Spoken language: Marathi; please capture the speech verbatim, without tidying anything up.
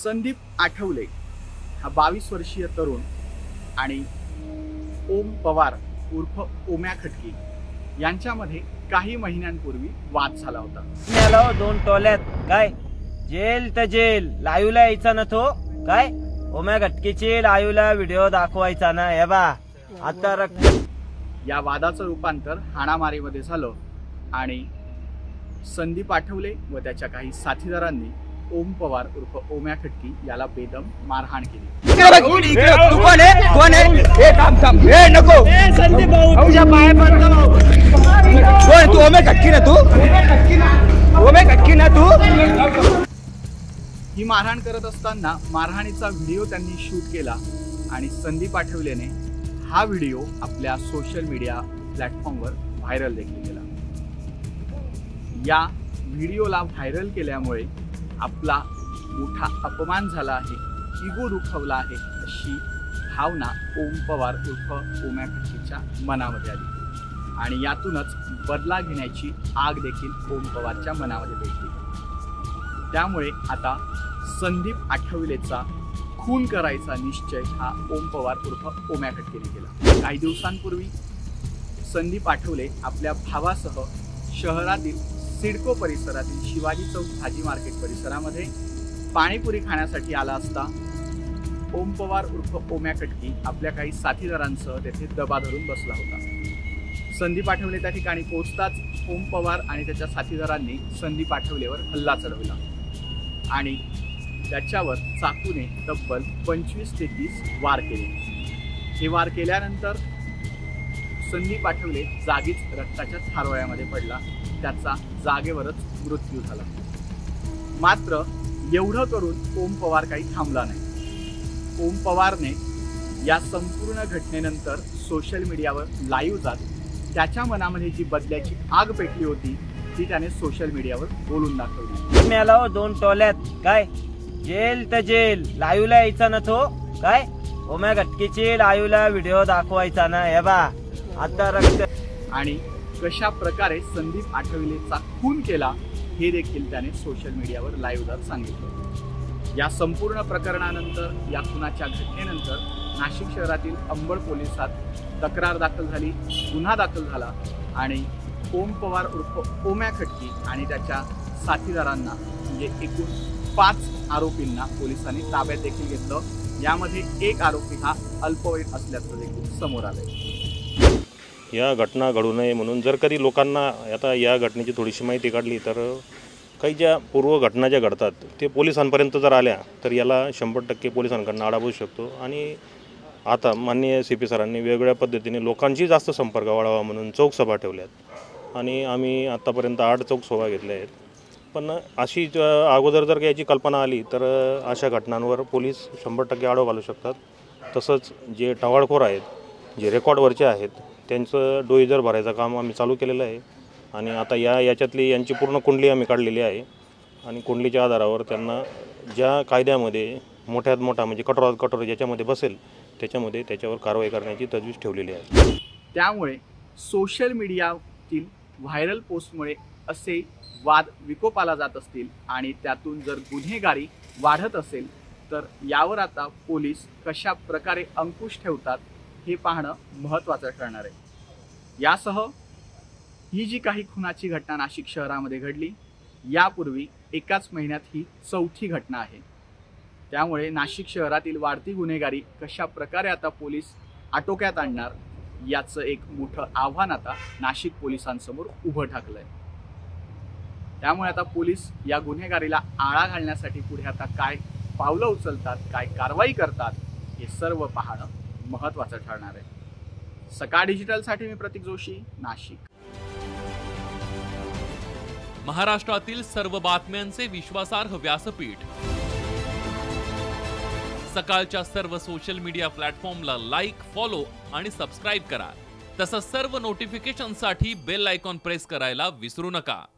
संदीप आठवले हा बावीस वर्षीय तरुण आणि ओम पवार उर्फ ओम्या खटकी यांच्यामध्ये काही महिन्यांपूर्वी वाद झाला होता। मेलो दोन टोल्यात काय जेल तर जेल लाईव्हला यायचा ना तो काय ओम्या खटकीची लाईव्हला व्हिडिओ दाखवायचा ना हे बा आता रक्त। या वादाचं रूपांतर हाणामारीमध्ये झालं आणि संदीप आठवले व त्याच्या काही साथीदारांनी ओम पवार उर्फ ओम्या खटकी याला बेदम मारहाण केली। तू कोण आहे कोण आहे ए थांब थांब ए नको ए संदीप भाऊ तुझ्या पाय पडतो कोण तू ओम्या खटकी ना तू ओम्या खटकी ना तू। ही मारहाण करत असताना मारहाणीचा व्हिडिओ त्यांनी शूट केला आणि संदीप आठवलेने हा व्हिडिओ आपल्या सोशल मीडिया प्लॅटफॉर्मवर व्हायरल देखील केला। या व्हिडिओला व्हायरल केल्यामुळे आपला मोठा अपमान झाला आहे, इगो दुखावला आहे अशी भावना ओम पवार उर्फ ओम्या खटकीच्या मनामध्ये आली आणि यातूनच बदला घेण्याची आग देखील ओम पवारच्या मनामध्ये पेटली। त्यामुळे आता संदीप आठवलेचा खून करायचा निश्चय हा ओम पवार उर्फ ओम्या खटकीने केला। काही दिवसांपूर्वी संदीप आठवले आपल्या भावासह शहरातील सिडको परिसरातील शिवाजी चौक भाजी मार्केट परिसरामध्ये पाणीपुरी खाण्यासाठी आला असता ओम पवार उर्फ ओम्या खटकी आपल्या काही साथीदारांसह तेथे दबा धरून बसला होता। संदीप आठवले त्या ठिकाणी पोहोचताच ओम पवार आणि त्याच्या साथीदारांनी संदीप आठवलेवर हल्ला चढवला आणि त्याच्यावर चाकूने तब्बल पंचवीस ते तीस वार केले। हे वार केल्यानंतर संदीप आठवले जागीच रक्ताच्या थारोळ्यामध्ये पडला, त्याचा जागेवरच मृत्यू झाला। मात्र एवढं करून ओम पवार काही थांबला नाही। ओम पवारने या संपूर्ण घटनेनंतर सोशल मीडियावर लाईव्ह जात त्याच्या मनामध्ये जी बदल्याची आग पेटली होती ती त्याने सोशल मीडियावर बोलून दाखवली। मेलो दोन टोल्यात काय जेल तर जेल लाईव्हला यायचा ना तो काय ओम्या खटकीची लाईव्हला व्हिडिओ दाखवायचा ना हे बा आता रक्त। आणि कशा प्रकारे संदीप आठवलेचा खून केला हे देखील त्याने सोशल मीडियावर लाईव्ह जात सांगितलं। या संपूर्ण प्रकरणानंतर या खुनाच्या घटनेनंतर नाशिक शहरातील अंबड पोलिसात तक्रार दाखल झाली, गुन्हा दाखल झाला आणि ओम पवार उर्फ ओम्या खटकी आणि त्याच्या साथीदारांना म्हणजे एकूण पाच आरोपींना पोलिसांनी ताब्यात देखील घेतलं। यामध्ये एक आरोपी हा अल्पवयीन असल्याचं देखील समोर आलंय। या घटना घडू नये म्हणून जर कधी लोकांना आता या घटनेची थोडीशी माहिती काढली तर काही ज्या पूर्व घटना ज्या घडतात ते पोलिसांपर्यंत जर आल्या तर याला शंभर टक्के पोलिसांकडून आळा बसू शकतो। आणि आता माननीय सी पी सरांनी वेगवेगळ्या पद्धतीने लोकांची जास्त संपर्क वाढावा म्हणून चौकसभा ठेवल्यात आणि आम्ही आत्तापर्यंत आठ चौकसभा घेतल्या आहेत। पण अशी अगोदर जर याची कल्पना आली तर अशा घटनांवर पोलीस शंभर टक्के आळा घालू शकतात। तसंच जे टवाळखोर आहेत जे रेकॉर्डवरचे आहेत त्यांचं डोईजर भरायचं काम आम्ही चालू केलेलं आहे आणि आता या याच्यातली यांची पूर्ण कुंडली आम्ही काढलेली आहे आणि कुंडलीच्या आधारावर त्यांना ज्या कायद्यामध्ये मोठ्यात मोठा म्हणजे कठोरात कठोर ज्याच्यामध्ये बसेल त्याच्यामध्ये त्याच्यावर कारवाई करण्याची तजवीज ठेवलेली आहे। त्यामुळे सोशल मीडियातील व्हायरल पोस्टमुळे असे वाद विकोपाला जात असतील आणि त्यातून जर गुन्हेगारी वाढत असेल तर यावर आता पोलीस कशा प्रकारे अंकुश ठेवतात हे पाहणं महत्त्वाचं ठरणार आहे। यासह ही जी काही खुनाची घटना नाशिक शहरामध्ये घडली यापूर्वी एकाच महिन्यात ही चौथी घटना आहे। त्यामुळे नाशिक शहरातील वाढती गुन्हेगारी कशा प्रकारे आता पोलीस आटोक्यात आणणार याचं एक मोठं आव्हान आता नाशिक पोलिसांसमोर उभं ठाकलंय। त्यामुळे आता पोलीस या गुन्हेगारीला आळा घालण्यासाठी पुढे आता काय पावलं उचलतात, काय कारवाई करतात हे सर्व पाहणं महत्त्वाचं ठरणार आहे। सकाळ डिजिटलसाठी मी प्रतीक जोशी, नाशिक। महाराष्ट्रातील सर्व बातम्यांचे विश्वासार्ह व्यासपीठ सकाळच्या सर्व सोशल मीडिया प्लॅटफॉर्मला लाईक, फॉलो आणि सबस्क्राईब करा। तसंच सर्व नोटिफिकेशनसाठी बेल आयकॉन प्रेस करायला विसरू नका।